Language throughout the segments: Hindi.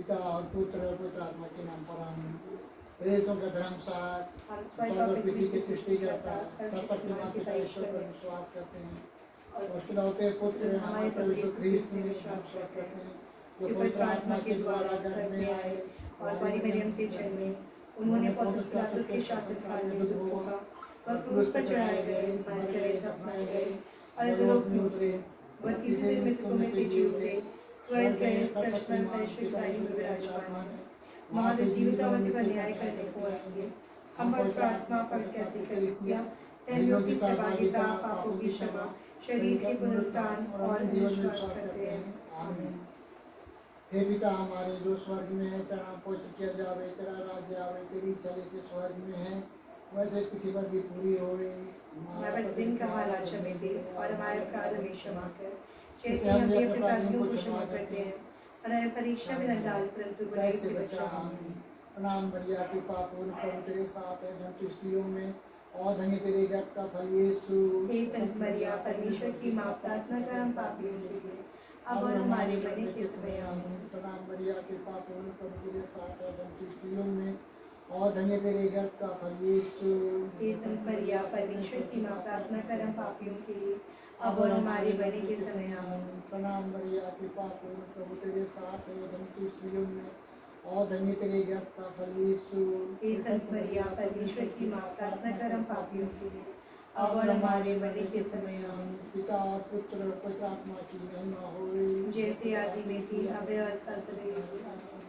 पिता और पुत्र और पवित्र आत्मा के नाम पर आमीन। प्रेरितों का धर्मसार और पृथ्वी की सृष्टि करता सर्वशक्तिमान पिता ईश्वर पर विश्वास करते हैं और उसके लौटे पुत्र हमारे प्रभु यीशु ख्रीस्त में विश्वास करते हैं, जो पवित्र आत्मा के द्वारा गर्भ में आए और बड़ी मरियम से जन्मे। उन्होंने पौलुस पिलातुस के शासनकाल में दुख भोगा और क्रूस पर चढ़ाए गए, मारे गए, दफनाए गए और अधोलोक में उतरे और तीसरे दिन मृतकों में से जी उठे, स्वर्ग गए, सचमुच परमेश्वर की दाहिनी ओर विराजमान है, वहाँ से जीवित और मृतों का न्याय करने को आएंगे। हम पवित्र आत्मा, पवित्र कैथोलिक कलीसिया, धर्मियों की सहभागिता, पापों की क्षमा, शरीर के पुनरुत्थान और विश्वास करते हैं। आमीन। हे पिता हमारे जो स्वर्ग में है, तेरा नाम पवित्र किया जावे, तेरा राज्य आवे, तेरी इच्छा जैसे स्वर्ग में है वैसे पृथ्वी पर भी पूरी होवे। हमारा प्रतिदिन का आहार हमें दे और हमारे अपराध हमें क्षमा कर, जैसे हम भी अपने अपराधियों को क्षमा करते हैं, और हमें परीक्षा में न डाल परंतु बुराई से बचा। आमीन। प्रणाम मरिया, कृपा पूर्ण प्रभु तेरे साथ है, धन्य तू स्त्रियों में और धन्य तेरे गर्भ का फल यीशु। हे संत मरिया, परमेश्वर की माँ, प्रार्थना कर हम पापियों के लिए अब और हमारे मरने के समय। आमीन। प्रणाम मरिया, कृपा पूर्ण प्रभु तेरे साथ है, धन्य तू स्त्रियों में और धन्य तेरे गर्भ का फल यीशु। हे संत मरिया, परमेश्वर की माँ, प्रार्थना कर हम पापियों के लिए अब और हमारे मरने के समय। आमीन। प्रणाम मरिया, कृपा पूर्ण प्रभु तेरे साथ है, धन्य तू स्त्रियों में और धन्य तेरे गर्भ का फल यीशु। हे संत मरिया, परमेश्वर की माँ, प्रार्थना कर हम पापियों के लिए अब और हमारे मरने के समय। आमीन। पिता और पुत्र और पवित्र आत्मा की महिमा होवे, जैसे आदि में थी, अब और कल रहेगी।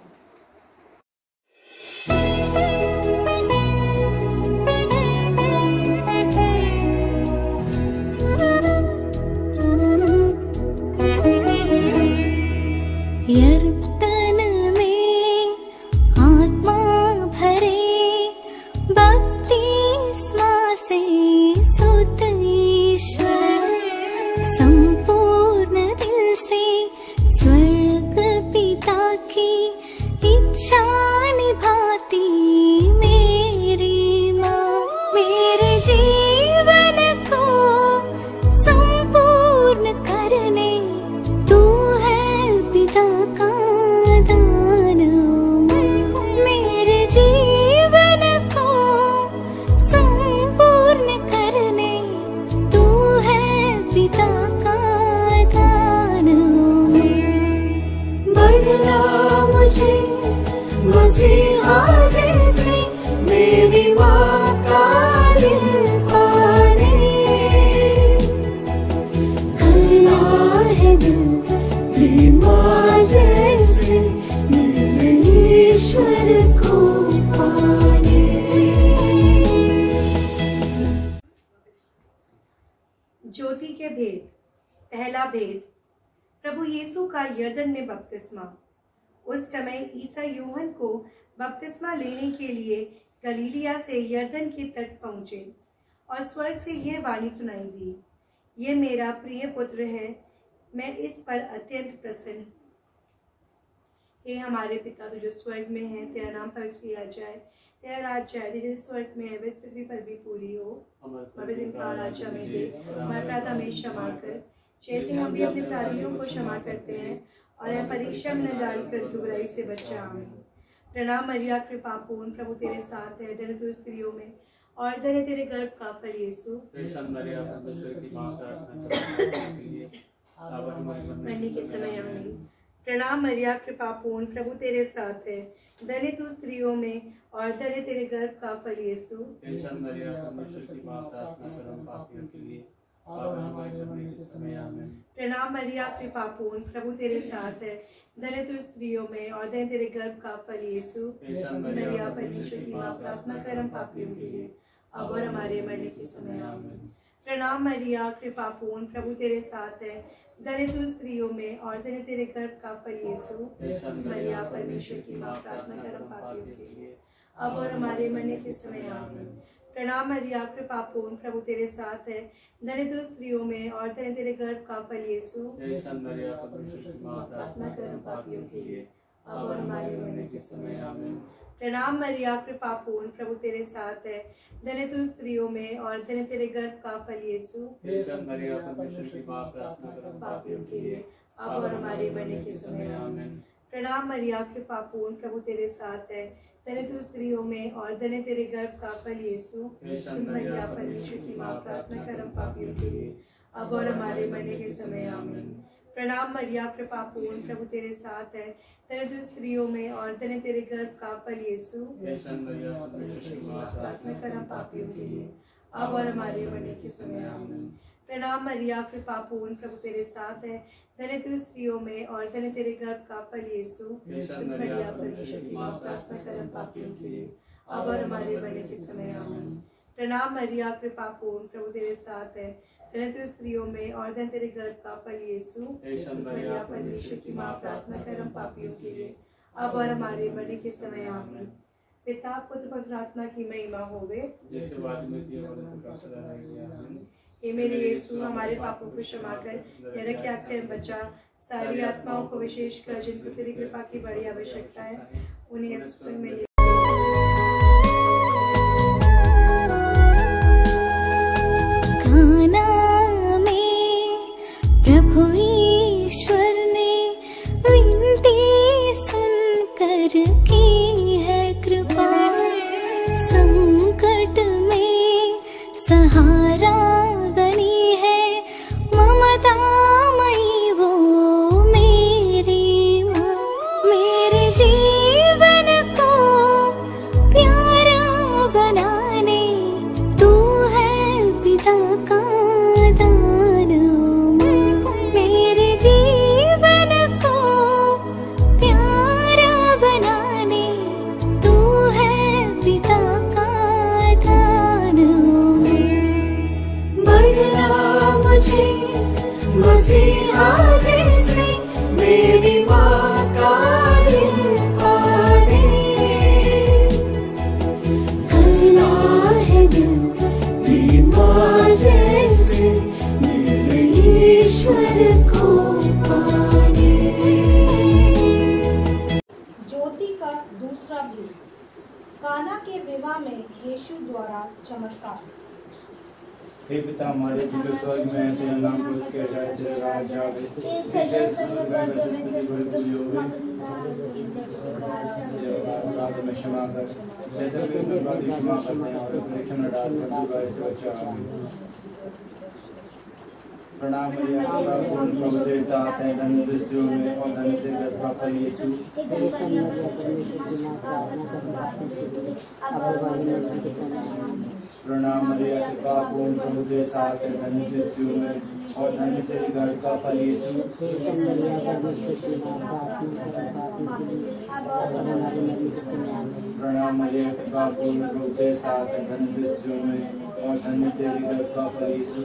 यर्तन में आत्मा भरे, बपतिस्मा से सुत ईश्वर, संपूर्ण दिल से स्वर्ग पिता की इच्छा निभाती मेरी माँ। मेरे जीवन को संपूर्ण करने तू है पिता का दान। मेरे जीवन को संपूर्ण करने तू है पिता का दान। बढ़ना मुझे मसीहा जैसे मेरी माँ का दिल पाने, करना है दिल माँ जैसे मेरे ईश्वर को पाने। ज्योति के भेद। पहला भेद, प्रभु यीशु का यरदन में बपतिस्मा। उस समय ईसा यूहन्ना को बपतिस्मा लेने के लिए गलीलिया से यरदन के तट पहुंचे और स्वर्ग से यह वाणी सुनाई दी, यह मेरा प्रिय पुत्र है, मैं इस पर अत्यंत प्रसन्न। हे हमारे पिता तू जो स्वर्ग में है, तेरा नाम पवित्र किया जाए, तेरा राज्य आए, जैसे स्वर्ग में है वैसे पृथ्वी पर भी पूरी हो। हमें दिन का राज्य हमें दे, हमारे अपराध हमें क्षमा कर, जैसे हम भी अपने अपराधियों को क्षमा करते हैं, और हमें परीक्षा में न डाल परंतु बुराई से बचा। आमीन। प्रणाम मरिया, कृपा पूर्ण प्रभु तेरे साथ है, धन्य तू स्त्रियों में और धन्य तेरे गर्भ का फल यीशु। मरने के समय। आमीन। प्रणाम मरिया, कृपा पूर्ण प्रभु तेरे साथ है, धन्य तू स्त्रियों में और धन्य तेरे गर्भ का फल यीशु। प्रणाम मरिया, कृपा पूर्ण प्रभु तेरे साथ है, धन्य तू स्त्रियों में और धन्य तेरे गर्भ का फल यीशु। मरिया परमेश्वर की माँ, प्रार्थना कर हम पापियों के लिए अब और हमारे मरने के समय। आमीन। प्रणाम मरिया, कृपा पूर्ण प्रभु तेरे साथ है, धन्य तू स्त्रियों में और धन्य तेरे गर्भ का फल यीशु। मरिया परमेश्वर की माँ, प्रार्थना कर हम पापियों के लिए अब और हमारे मरने के समय। आमीन। प्रणाम मरिया, कृपा पूर्ण प्रभु तेरे साथ है, धन्य तू स्त्रियों में और धन्य तेरे गर्भ का फल यीशु। प्रार्थना कर हम पापियों के लिए अब और हमारे मरने के समय। आमीन। प्रणाम मरिया, कृपा पूर्ण प्रभु तेरे साथ है, धन्य तू स्त्रियों में और धन्य तेरे गर्भ का फल यीशु। पापियों के लिए अब और हमारे मरने के समय। आमीन। प्रणाम मरिया कृपा पूर्ण, प्रभु तेरे साथ है, धन्य तू स्त्रियों में और धन्य तेरे गर्भ का फल यीशु। मरिया परमेश्वर की माँ, प्रार्थना कर हम पापियों के लिए, अब और हमारे मरने के समय आमीन। प्रणाम मरिया कृपा पूर्ण, प्रभु तेरे साथ है, धन्य तू स्त्रियों में और धन्य तेरे गर्भ का फल यीशु। प्रार्थना कर हम पापियों के लिए, अब और हमारे मरने के समय आमीन। प्रणाम मरिया कृपा पूर्ण, प्रभु तेरे साथ है, धन्य तू स्त्रियों में और धन्य तेरे गर्भ का फल यीशु। मरिया परमेश्वर की माँ, प्रार्थना कर हम पापियों के लिए, अब और हमारे मरने के समय आमीन। प्रणाम मरिया कृपा पूर्ण, प्रभु तेरे साथ है, धन्य तू स्त्रियों में और धन्य तेरे गर्भ का फल यीशु। मरिया परमेश्वर की माँ, प्रार्थना कर हम पापियों के लिए, अब और हमारे मरने के समय आमीन। पिता पुत्र पवित्र आत्मा की महिमा होवे, जैसे बाद में थी और अब तक सदा रहेगी। आमीन। हे मेरे यीशु, हमारे पापों को क्षमा कर, नरक की आग से बचा, सारी आत्माओं को विशेषकर जिनको तेरी कृपा की बड़ी आवश्यकता है, उन्हें स्वर्ग में ले। काना में प्रभु ईश्वर ने विनती सुनकर की है कृपा, संकट में सहारा बनी है ममतामयी वो मेरी माँ। मेरे जीवन को प्यारा बनाने तू है पिता का दान माँ। मेरे जीवन को प्यारा बनाने तू है पिता का दान माँ। बढ़ना मुझे मसीहा जैसे मेरी माँ का दिल पाने, करना है दिल मेरी माँ जैसे मेरे ईश्वर को पाने। ज्योति का दूसरा भेद, काना के विवाह में यीशु द्वारा चमत्कार। हे पिता हमारे जो स्वर्ग में है, तेरा नाम पूजित किया जाए, तेरा राज्य आवे, जैसे स्वर्ग में वैसे पृथ्वी पर पूरी होवे। अपराध में क्षमा कर, जैसे हम अपराधी क्षमा करते हैं, और परीक्षा न डाल, परंतु बुराई से बचा। आमीन। प्रणाम मरिया कृपा पूर्ण, प्रभु तेरे साथ है, धन्य तू स्त्रियों में और धन्य तेरे गर्भ का फल यीशु। प्रणाम मरिया कृपा पूर्ण, प्रभु तेरे साथ है, धन्य तू स्त्रियों में और धन्य तेरे गर्भ का फल यीशु। प्रणाम मरिया कृपा पूर्ण, प्रभु तेरे साथ है, धन्य तू स्त्रियों में और धन्य तेरे गर्भ का फल यीशु।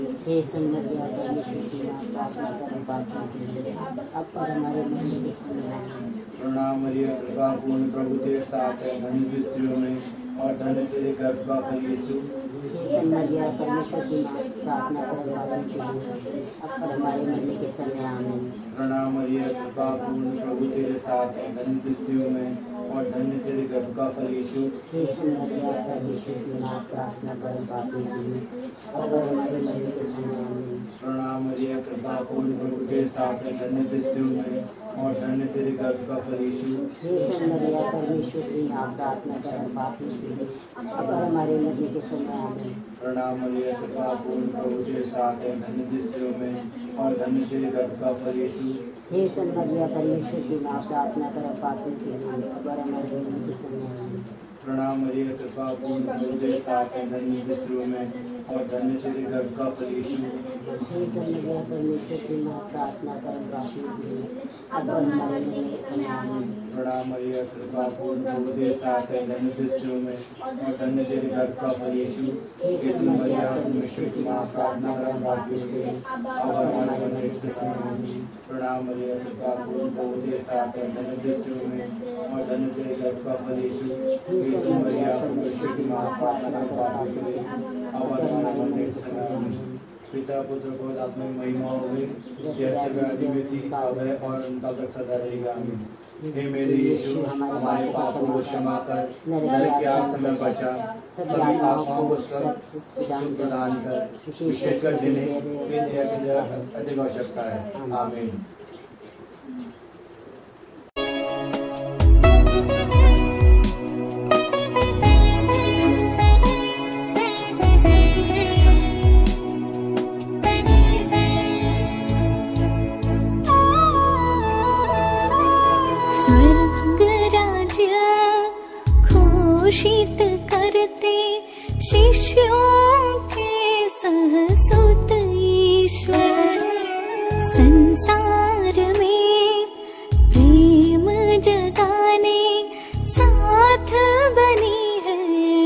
प्रणाम मरिया कृपा पूर्ण, प्रभु तेरे साथ है, धन्य तू स्त्रियों में और धन्य तेरे गर्भ का फल यीशु। मरिया परमेश्वर की माँ, प्रार्थना करो पापियों के लिए, अब और हमारे मरने के समय आमीन। प्रणाम मरिया कृपा पूर्ण, प्रभु तेरे साथ है, धन्य तू स्त्रियों में और धन्य तेरे गर्भ का फल यीशु। मरिया परमेश्वर की माँ, प्रार्थना करो पापियों के लिए, अब और हमारे मरने के समय आमीन। प्रणाम मरिया कृपा पूर्ण, प्रभु तेरे साथ है, धन्य तू स्त्रियों में और धन्य तेरे गर्भ का फल यीशु। मरिया परमेश्वर की माँ, प्रार्थना करो पापियों के लिए, अब और हमारे मरने के समय आमीन। प्रणाम मरिया कृपा पूर्ण, प्रभु तेरे साथ है, धन्य तू स्त्रियों में और धन्य तेरे गर्भ का फल यीशु। मरिया परमेश्वर की माँ, प्रार्थना करो पापियों के लिए, अब और हमारे मरने के समय आमीन। प्रणाम मरिया कृपा पूर्ण, प्रभु तेरे साथ है, धन्य तू स्त्रियों में और धन्य तेरे गर्भ का फल यीशु। मरिया परमेश्वर की माँ, प्रार्थना करो पापियों के लिए, अब और हमारे मरने के समय आमीन। प्रणाम मरिया कृपा पूर्ण, प्रभु तेरे साथ है, धन्य तू स्त्रियों में और धन्य तेरे गर्भ का फल यीशु। मरिया परमेश्वर की माँ, प्रार्थना करो पापियों के लिए, अब और हमारे मरने के समय आमीन। प्रणाम मरिया कृपा पूर्ण, प्रभु तेरे साथ है, धन्य तू स्त्रियों में और धन्य तेरे गर्भ का फल यीशु। मरिया परमेश्वर की माँ, प्रार्थना करो पापियों के लिए, अब और हमारे मरने के समय आमीन। पिता पुत्र पवित्र आत्मा की महिमा होवे, जैसे आदि में थी, अब है और अंत तक सदा रहेगा। आमीन। हे मेरे यीशु, हमारे पापों को क्षमा कर, नरक की आग से हमें बचा, सभी आत्माओं को सुख प्रदान कर, विशेषकर जिन्हें तेरी दया की अधिक आवश्यकता है। आमीन। पोषित करते शिष्यों के सहसुत ईश्वर। संसार में प्रेम जगाने साथ बनी है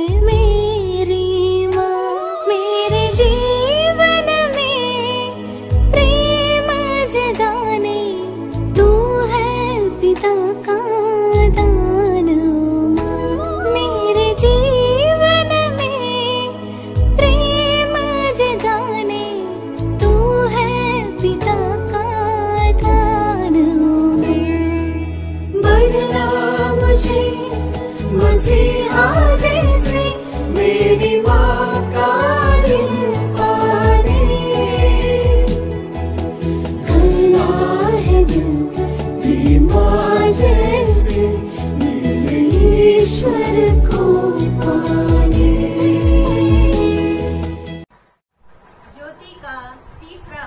मेरी माँ। मेरे जीवन में प्रेम जगाने तू है पिता का दान माँ। मेरे जीवन में प्रेम जगाने तू है पिता का दान माँ। बढ़ना मुझे मसीहा जैसे मेरी माँ का दिल पाने। करना है दिल तेरी माँ जैसे मेरे ईश्वर को पाने। ज्योति का तीसरा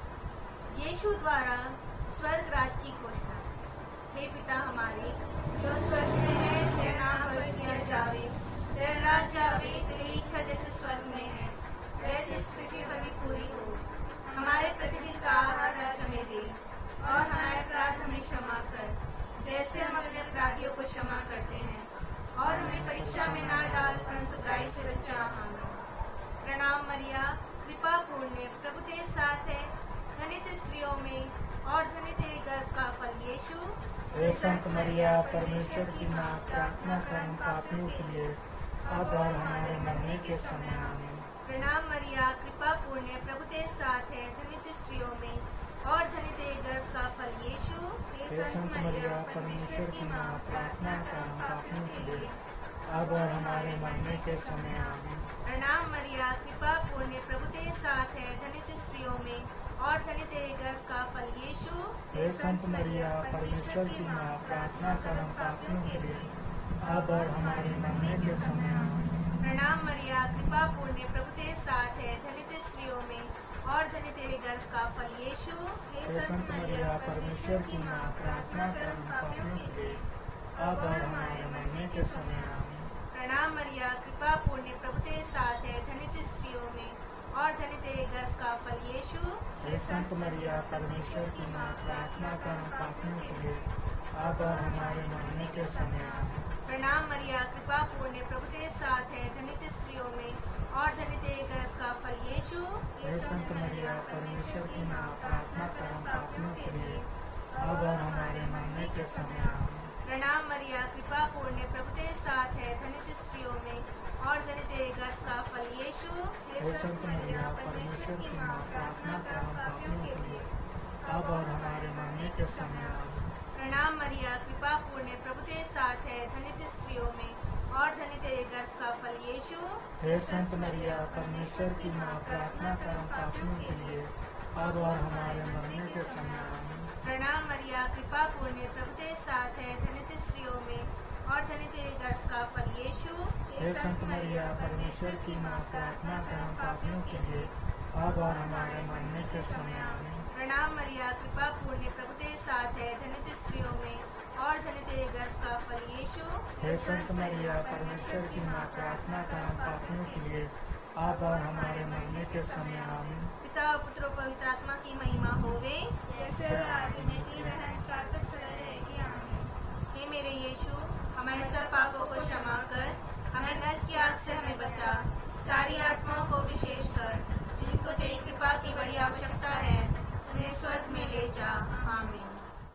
भेद, यीशु द्वारा स्वर्ग राज की घोषणा। हे पिता हमारे जो स्वर्ग में है, तेरा नाम पवित्र किया जावे, तेरा राज्य आवे, तेरी इच्छा जैसे स्वर्ग में है वैसे इस पृथ्वी पर भी पूरी हो। हमारे प्रतिदिन का आहार आज हमें दे, और हमारे अपराध हमें क्षमा कर जैसे हम अपने अपराधियों को क्षमा करते हैं, और हमें परीक्षा में ना डाल परंतु बुराई से बचा। आमीन। प्रणाम मरिया, कृपा पूर्ण, प्रभु तेरे साथ है, धन्य स्त्रियों में और धन्य तेरे गर्भ का फल यीशु। हे संत मरिया, परमेश्वर की माँ, प्रार्थना कर हम पापियों के लिए, अब और हमारे मरने के समय। आमीन। प्रणाम मरिया, कृपा पूर्ण, प्रभु तेरे साथ है, धन्य स्त्रियों में और धन्य तेरे गर्भ का फल यीशु। हे संत मरिया, परमेश्वर की माँ, प्रार्थना कर हम पापियों के लिए, अब और हमारे मरने के समय। आमीन। प्रणाम मरिया, कृपा पूर्ण, प्रभु तेरे साथ है, धन्य स्त्रियों में और धन्य तेरे गर्भ का फल यीशु। हे संत मरिया, परमेश्वर की माँ, प्रार्थना कर हम पापियों के लिए, अब और हमारे मरने के समय। आमीन। प्रणाम मरिया, कृपा पूर्ण, प्रभु तेरे साथ है, धन्य स्त्रियों में और धन्य तेरे गर्भ का फल यीशु। हे संत मरिया, परमेश्वर की माँ, प्रार्थना कर हम पापियों के लिए, अब और हमारे मरने के समय। आमीन। प्रणाम मरिया, कृपा पूर्ण, प्रभु तेरे साथ है, धन्य स्त्रियों में और धन्य तेरे गर्भ का फल यीशु। हे संत मरिया, परमेश्वर की माँ, प्रार्थना कर हम पापियों के लिए, अब और हमारे मरने के समय। आमीन। प्रणाम मरिया, कृपा पूर्ण, प्रभु तेरे साथ है, धन्य स्त्रियों में और धन्य तेरे गर्भ का फल यीशु। हे संत मरिया, परमेश्वर की माँ, प्रार्थना कर हम पापियों के लिए, अब और हमारे मरने के समय। आमीन। प्रणाम मरिया, कृपा पूर्ण, प्रभु तेरे साथ है, धन्य स्त्रियों में और धन्य तेरे गर्भ का फल यीशु। हे संत मरिया, परमेश्वर की माँ, प्रार्थना कर हम पापियों के लिए, अब और हमारे मरने के समय। आमीन। प्रणाम मरिया, कृपा पूर्ण, प्रभु तेरे साथ है, धन्य स्त्रियों में और धन्य तेरे गर्भ का फल यीशु। हे संत मरिया, परमेश्वर की माँ, प्रार्थना कर हम पापियों के लिए, अब और हमारे मरने के समय। आमीन। प्रणाम मरिया, कृपा पूर्ण, प्रभु तेरे साथ है, धन्य स्त्रियों में और धन्य तेरे गर्भ का फल यीशु। हे संत मरिया, परमेश्वर की माँ, प्रार्थना कर हम पापियों के लिए, अब और हमारे मरने के समय। आमीन। प्रणाम मरिया, कृपा पूर्ण, प्रभु तेरे साथ है, धन्य स्त्रियों में और धन्य तेरे गर्भ का फल यीशु। हे संत मरिया, परमेश्वर की माँ, प्रार्थना कर हम पापियों के लिए, अब और हमारे मरने के समय। आमीन। पिता पुत्र और पवित्र आत्मा की महिमा होवे जैसे आदि में की रहन कातक सदा रहेगी। आमीन। हे मेरे यीशु, हमारे सब पापों को क्षमा कर, हमें नरक की आग से हमें बचा, सारी आत्माओं को विशेषकर जिनको तेरी कृपा की बड़ी आवश्यकता है उन्हें स्वर्ग में ले जा। आमीन।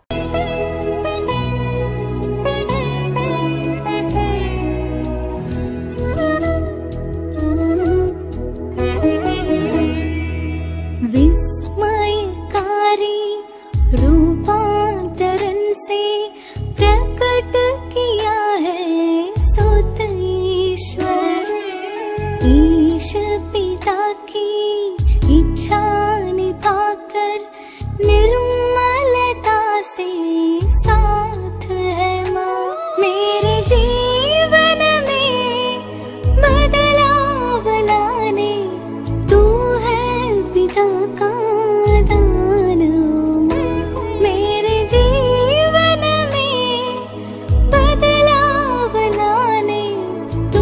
विस्मयकारी रूपांतरण से प्रकट किया है सुत ईश्वर। ईश पिता की इच्छा निभाकर निर्मलता से साथ है माँ। मेरे जीवन में बदलाव लाने तू है पिता का दान माँ। मेरे जीवन में बदलाव लाने तू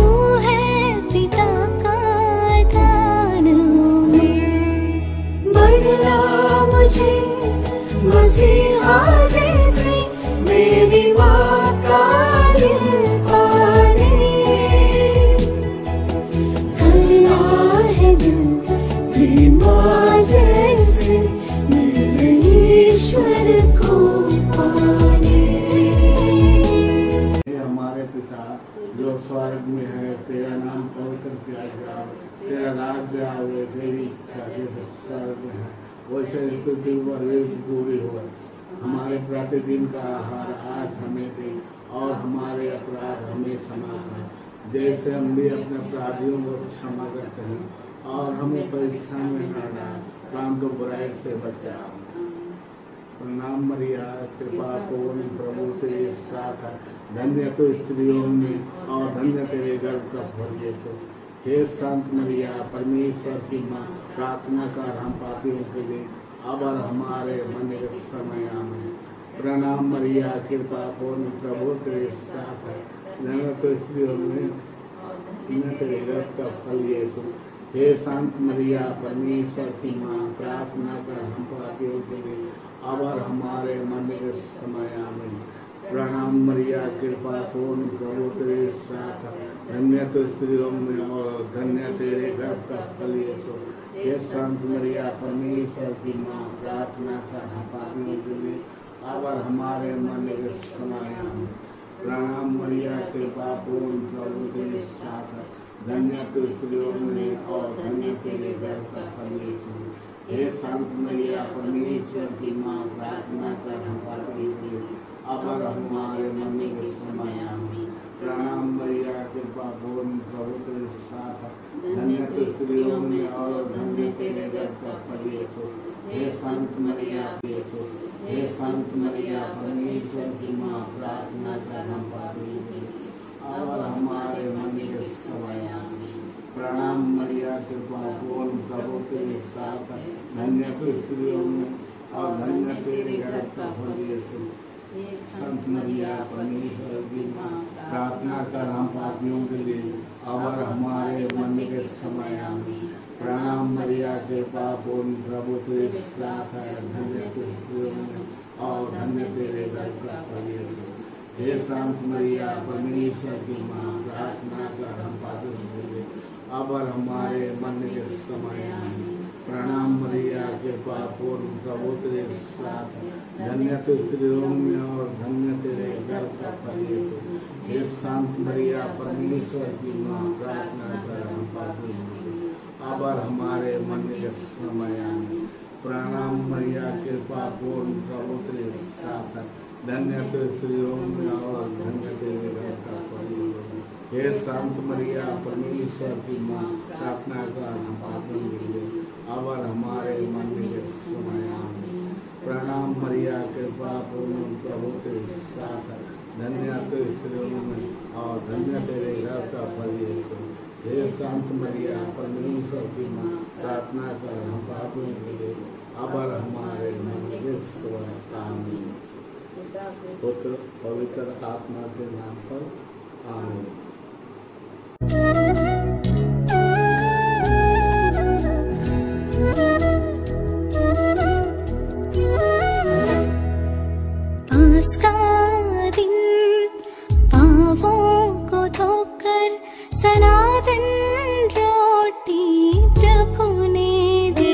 हुए तेरी इच्छा जैसे स्वर्ग में है वैसे पृथ्वी पर भी पूरी हो। हमारे प्रतिदिन का आहार आज हमें दे और हमारे अपराध हमें क्षमा कर जैसे हम भी अपने अपराधियों को क्षमा करते हैं और हमें परीक्षा में न डाल परंतु बुराई से बचा। प्रणाम मरिया कृपा पूर्ण प्रभु तेरे साथ है धन्य तो स्त्रियों में और धन्य तेरे गर्भ का फल यीशु। हे संत मरिया परमेश्वर की माँ प्रार्थना कर हम पापियों के लिए अब और हमारे मरने के समय आमीन। प्रणाम मरिया कृपा पूर्ण प्रभु तेरे साथ है धन्य तो स्त्रियों में धन्य तेरे गर्भ का फल यीशु। हे संत मरिया परमेश्वर की माँ प्रार्थना कर हम पापियों के लिए अब और हमारे मरने के समय आमीन। प्रणाम मरिया कृपा पूर्ण प्रभु तेरे साथ धन्य तो स्त्रियों में और धन्य तेरे गर्भ का फल यीशु। हे संत मरिया परमेश्वर की माँ प्रार्थना कर हम पापियों के लिए अब और हमारे मरने के समय आमीन। प्रणाम मरिया कृपा पूर्ण प्रभु तेरे साथ धन्य तो स्त्रियों में और धन्य तेरे गर्भ का फल यीशु। हे संत मरिया परमेश्वर की माँ प्रार्थना कर हम पापियों के लिए अब और हमारे मरने के समय आमीन। प्रणाम मरिया कृपा पूर्ण प्रभु तेरे साथ धन्य तो स्त्रियों में और धन्य तेरे गर्भ का फल यीशु। हे संत मरिया यीशु। हे संत मरिया परमेश्वर की माँ प्रार्थना कर हम पापियों के लिए अब और हमारे मरने के समय आमीन। प्रणाम मरिया कृपा पूर्ण प्रभु तेरे साथ धन्य तो स्त्रियों में और धन्य तेरे गर्भ का फल यीशु। संत मरिया परमेश्वर की माँ प्रार्थना कर हम पापियों के लिए अब और हमारे मरने के समय आमीन। प्रणाम मरिया कृपा पूर्ण प्रभु तेरे साथ है धन्य तो स्त्रियों में और धन्य तेरे गर्भ का फल यीशु। हे संत मरिया परमेश्वर की माँ प्रार्थना कर हम पापियों के लिए अब और हमारे मरने के समय आमीन। प्रणाम मरिया कृपा पूर्ण प्रभु तेरे साथ धन्य तो स्त्रियों में और धन्य तेरे गर्भ का फल यीशु। हे संत मरिया परमेश्वर की माँ प्रार्थना कर हम पापियों के लिए अब और हमारे मरने के समय आमीन। प्रणाम मरिया कृपा पूर्ण प्रभु तेरे साथ धन्य तो स्त्रियों में और धन्य तेरे गर्भ का फल यीशु। हे संत मरिया परमेश्वर की माँ प्रार्थना कर हम पापियों के लिए अब और हमारे मरने के समय आमीन। प्रणाम मरिया कृपा पूर्ण प्रभु तेरे साथ धन्य तो स्त्रियों में और धन्य तेरे गर्भ का फल यीशु। हे संत मरिया परमेश्वर की माँ प्रार्थना कर हम पापियों के लिए अब और हमारे मरने के समय आमीन। पुत्र पवित्र आत्मा के नाम पर आमीन। पास का दिन पावों को धोकर सनातन रोटी प्रभु ने दी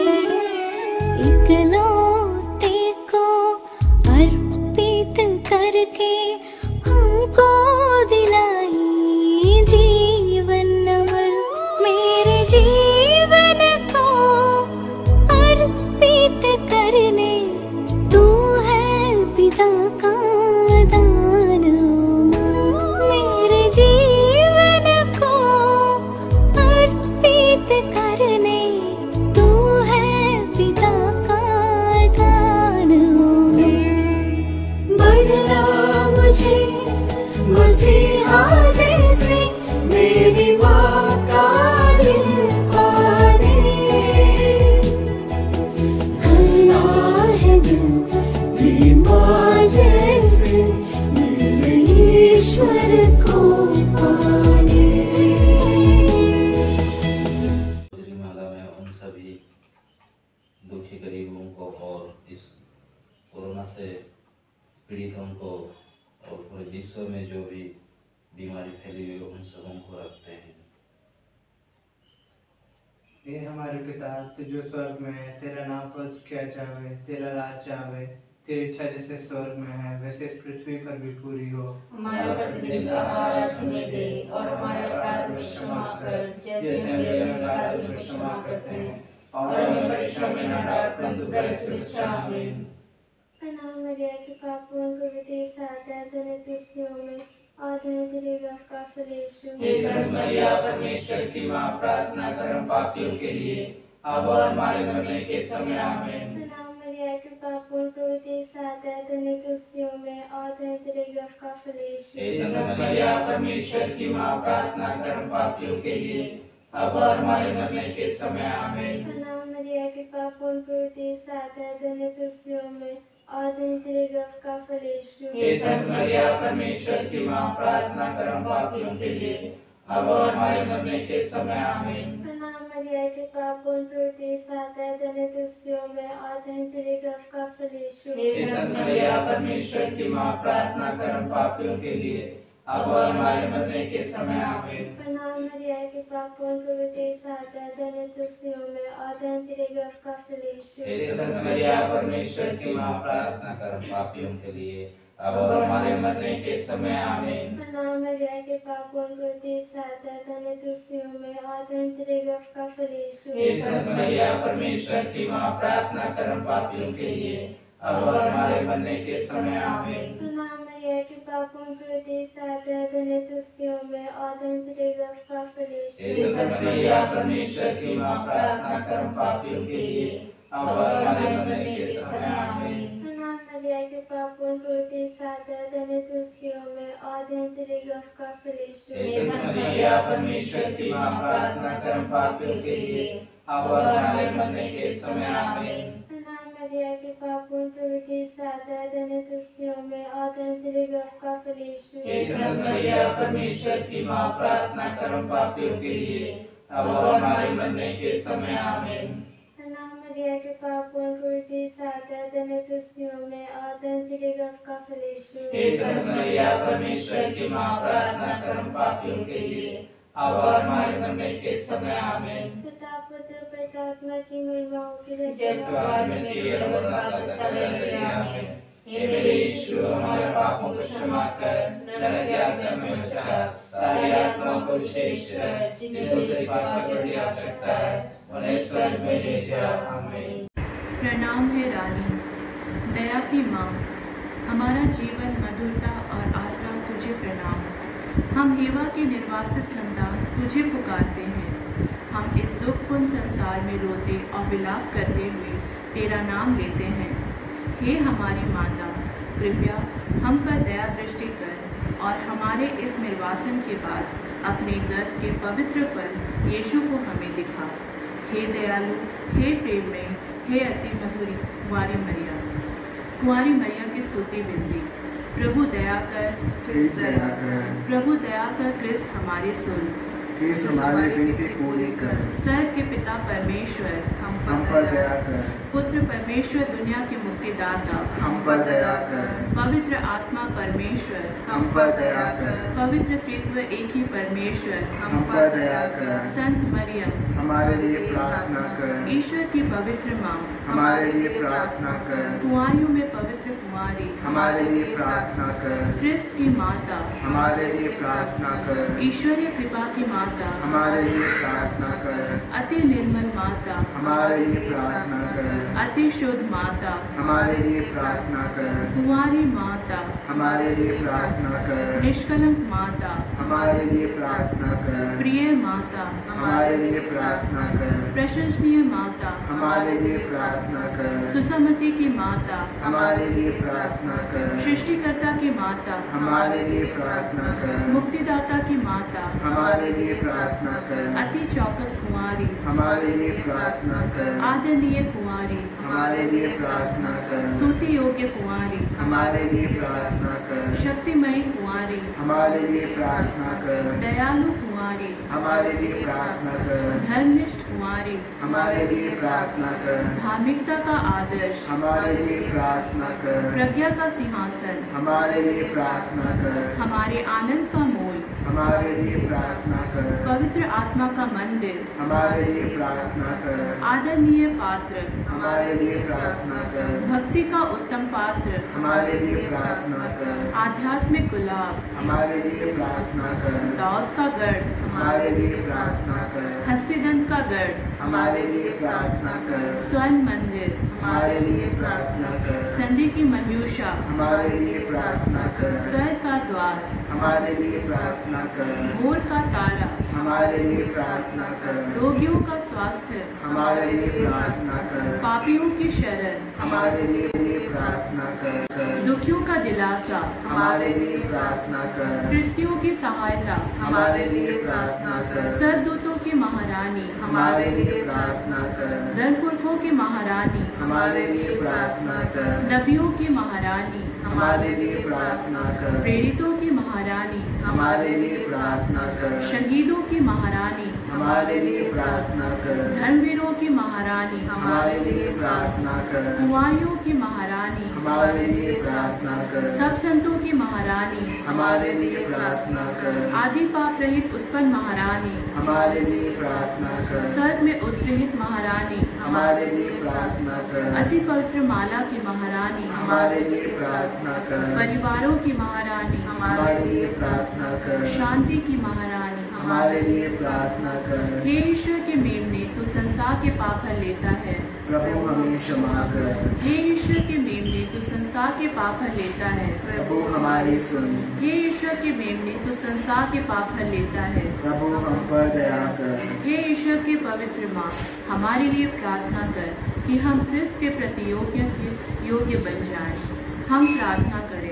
इकलौते को अर्पित करके हमको दिलाई जीवन अमर। मेरे जीवन को अर्पित करने तू है पिता का दान माँ। मेरे जीवन को अर्पित करने तू है पिता का दान माँ। बढ़ना मुझे मसीहा जैसे मेरी माँ का दिल पाने। करना है दिल मेरी माँ जैसे मेरे ईश्वर को पाने। माला में उन सभी दुखी गरीबों को और इस कोरोना से पीड़ितों को और पूरे विश्व में जो भी बीमारी फैली हुई उन सबों को रखते हैं। हे हमारे पिता तू जो स्वर्ग में है, तेरा नाम पवित्र किया जावे, तेरा राज आवे, तेरी इच्छा जैसे स्वर्ग में है वैसे इस पृथ्वी पर भी पूरी हो। हमारा प्रतिदिन का आहार आज हमें दे और हमारे अपराध को क्षमा कर जैसे हम भी अपने अपराधियों को क्षमा करते हैं और हमें परीक्षा में न डाल परंतु बुराई से बचा। आमीन। प्रणाम मरिया के पापों को विधि साधा धन्य तुझियों में और धन्य तेरे गर्भ का फल यीशु। हे संत मरिया परमेश्वर की माँ, प्रार्थना कर हम पापियों के लिए अब और हमारे मरने के समय। आमीन। प्रणाम मरिया के पापों को विधि साधा धन्य तुझियों में और धन्य तेरे गर्भ का फल यीशु। हे संत मरिया परमेश्वर की माँ, प्रार्थना कर हम पापियों के लिए अब और हमारे मरने के समय। आमीन। प्रणाम मरिया के पापों को विधि साधा धन्य तुझियों में और धन्य तेरे गर्भ का फल यीशु। हे संत मरिया परमेश्वर की माँ, प्रार्थना कर हम पापियों के लिए अब और हमारे मरने के समय। आमीन। प्रणाम मरिया के पापों को विधि साधा धन्य तुझियों में और धन्य तेरे गर्भ का फल यीशु। हे संत मरिया परमेश्वर की माँ, प्रार्थना कर हम पापियों के लिए अब और हमारे मरने के समय। आमीन। प्रणाम मरिया के पापों को विधि साधा धन्य तुझियों में और धन्य तेरे गर्भ का फल यीशु। हे संत मरिया परमेश्वर की माँ, प्रार्थना कर हम पापियों के लिए अब और हमारे मरने के समय। आमीन। प्रणाम मरिया के पापों को विधि साधा धन्य तुझियों में और धन्य तेरे गर्भ का फल यीशु। हे संत मरिया परमेश्वर की माँ, प्रार्थना कर हम पापियों के लिए अब और हमारे मरने के समय। आमीन। प्रणाम मरिया के पापों को विधि साधा धन्य तुझियों में और धन्य तेरे गर्भ का फल यीशु। हे संत मरिया परमेश्वर की माँ, प्रार्थना कर हम पापियों के लिए अब और हमारे मरने के समय। आमीन। प्रणाम मरिया के पापों को विधि साधा धन्य तुझियों में और धन्य तेरे गर्भ का फल यीशु। हे संत मरिया परमेश्वर की माँ, प्रार्थना कर हम पापियों के लिए अब और हमारे मरने के समय। आमीन। प्रणाम मरिया के पापों को विधि साधा धन्य तुझियों में और धन्य तेरे गर्भ का फल यीशु। हे संत मरिया परमेश्वर की माँ, प्रार्थना कर हम पापियों के लिए अब और हमारे मरने के समय। आमीन। प्रणाम मरिया के पापों को विधि साधा धन्य तुझियों में और धन्य तेरे गर्भ का फल यीशु। हे संत मरिया परमेश्वर की माँ, प्रार्थना कर हम पापियों के लिए अब और हमारे मरने के समय। आमीन। पिता पुत्र पवित्रात्मा की महिमा होगी जैसे स्वर्ग में थी और बरसात रहे। आमीन। हे मेरे यीशु, हमारे पापों को क्षमा कर नरक की आग से हमें बचा, सारी आत्माओं को विशेषकर जिनको तेरी कृपा की बड़ी आवश्यकता है उन्हें स्वर्ग में ले जा। आमीन। प्रणाम है रानी, दया की माँ, हमारा जीवन मधुरता और आशा तुझे प्रणाम। हम हेवा के निर्वासित संतान तुझे पुकारते हैं। हम इस दुखपूर्ण संसार में रोते और विलाप करते हुए तेरा नाम लेते हैं। हे हमारी माता, कृपया हम पर दया दृष्टि कर और हमारे इस निर्वासन के बाद अपने गर्भ के पवित्र फल यीशु को हमें दिखा। हे दयालु, हे प्रेममय, हे अति मधुरी कुंवारी मरिया। कुंवारी मरिया की स्तुति विनती। प्रभु दया कर, प्रभु दया कर, क्रिस्त हमारे सुन, क्रिस्त हमारी विनती पूरी कर। स्वर्ग के पिता परमेश्वर हम पर दया कर। पुत्र परमेश्वर दुनिया के मुक्तिदाता हम पर दया कर। पवित्र आत्मा परमेश्वर हम पर दया कर। पवित्र त्रित्व एक ही परमेश्वर हम पर दया कर। संत मरियम हमारे लिए प्रार्थना कर। ईश्वर की पवित्र माँ हमारे लिए प्रार्थना कर। कुंवारियों में पवित्र कुंवारी हमारे लिए प्रार्थना कर। क्रिस्त की माता हमारे लिए प्रार्थना कर। ईश्वरीय कृपा की माता हमारे लिए प्रार्थना कर। अति निर्मल माता हमारे लिए प्रार्थना कर। अति शुद्ध माता हमारे लिए प्रार्थना कर। कुंवारी माता हमारे लिए प्रार्थना कर। निष्कलंक माता हमारे लिए प्रार्थना कर। प्रिय माता हमारे लिए प्रार्थना कर। प्रशंसनीय माता हमारे लिए प्रार्थना कर। सुसमति की माता हमारे लिए प्रार्थना कर। सृष्टिकर्ता की माता हमारे लिए प्रार्थना कर। मुक्तिदाता की माता हमारे लिए प्रार्थना कर। अति चौकस कुंवारी हमारे लिए प्रार्थना कर। आदरणीय कुंवारी हमारे लिए प्रार्थना कर। स्तुति योग्य कुंवारी हमारे लिए प्रार्थना कर। शक्तिमयी कुंवारी हमारे लिए प्रार्थना कर। दयालु कुंवारी हमारे लिए प्रार्थना कर। धर्मनिष्ठ कुंवारी हमारे लिए प्रार्थना कर। धार्मिकता का आदर्श हमारे लिए प्रार्थना कर। प्रज्ञा का सिंहासन हमारे लिए प्रार्थना कर। हमारे आनंद का मूल हमारे लिए प्रार्थना कर। पवित्र आत्मा का मंदिर हमारे लिए प्रार्थना कर। आदरणीय पात्र हमारे लिए प्रार्थना कर। भक्ति का उत्तम पात्र हमारे लिए प्रार्थना कर। आध्यात्मिक गुलाब हमारे लिए प्रार्थना कर। दाऊद का गढ़ हमारे लिए प्रार्थना कर। हस्तिदंत का गढ़ हमारे लिए प्रार्थना कर। स्वर्ण मंदिर हमारे लिए प्रार्थना कर। संधि की मंजूषा हमारे लिए प्रार्थना कर। स्वर्ग का द्वार हमारे लिए प्रार्थना कर। भोर का तारा हमारे लिए प्रार्थना कर। रोगियों का स्वास्थ्य हमारे लिए प्रार्थना कर। पापियों की शरण हमारे लिए प्रार्थना कर। दुखियों का दिलासा हमारे लिए प्रार्थना कर। कृष्टियों की सहायता हमारे लिए प्रार्थना कर। सरदूतों की महारानी हमारे लिए प्रार्थना कर। धनपुरखों की महारानी हमारे लिए प्रार्थना कर। नबियों की महारानी हमारे लिए प्रार्थना कर। प्रेरितों की महारानी हमारे लिए प्रार्थना कर। शहीदों की महारानी हमारे लिए प्रार्थना कर। धर्मवीरों की महारानी हमारे लिए प्रार्थना कर। कुमारियों की महारानी हमारे लिए प्रार्थना कर। सब संतों की महारानी हमारे लिए प्रार्थना कर। आदि पाप रहित उत्पन्न महारानी हमारे लिए प्रार्थना कर। स्वर्ग में उत्पृहित महारानी हमारे लिए प्रार्थना कर। अति पवित्र माला की महारानी हमारे लिए प्रार्थना कर। परिवारों की महारानी हमारे लिए प्रार्थना कर। शांति की महारानी हमारे लिए प्रार्थना कर। हे ईश्वर के मेमने तू संसार के पाप हर लेता है, प्रभु हमें क्षमा कर। हे ईश्वर के मेमने तू संसार के पाप हर लेता है, प्रभु हमारी सुन। हे ईश्वर के मेमने तू संसार के पाप हर लेता है, प्रभु हम पर दया कर। हे ईश्वर की पवित्र माँ हमारे लिए प्रार्थना कर कि हम क्रिस्त के प्रति योग्य बन जाएं। हम प्रार्थना करें।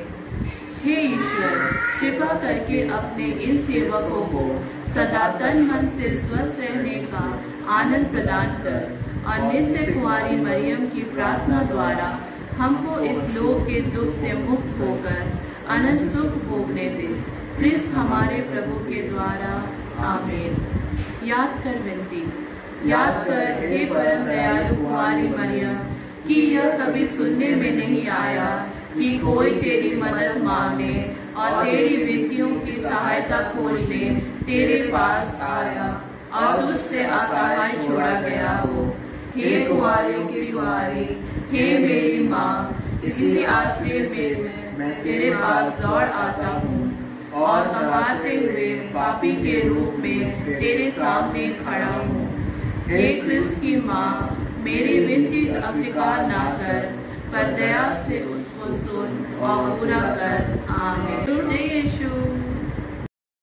हे ईश्वर कृपा करके अपने इन सेवकों को सदा तन मन से स्वस्थ रहने का आनंद प्रदान कर और नित्य कुंवारी मरियम की प्रार्थना द्वारा हमको इस लोक के दुख से मुक्त होकर अनंत सुख भोगने दे। क्रिस्त हमारे प्रभु के द्वारा आमीन। याद कर विनती, याद कर हे परम दयालु कुंवारी मरियम कि यह कभी सुनने में नहीं आया कि कोई तेरी मदद मांगने और तेरी विनतियों की सहायता खोजने तेरे पास आया और तुझसे असहाय छोड़ा गया हो। हे कुंवारियों की कुंवारी, हे मेरी माँ, इसी आश्रय में मैं तेरे पास दौड़ आता हूँ और कहाते हुए पापी के रूप में तेरे सामने खड़ा हूँ। हे क्रिस्त की माँ, मेरी विनती अस्वीकार ना कर, पर दया से उस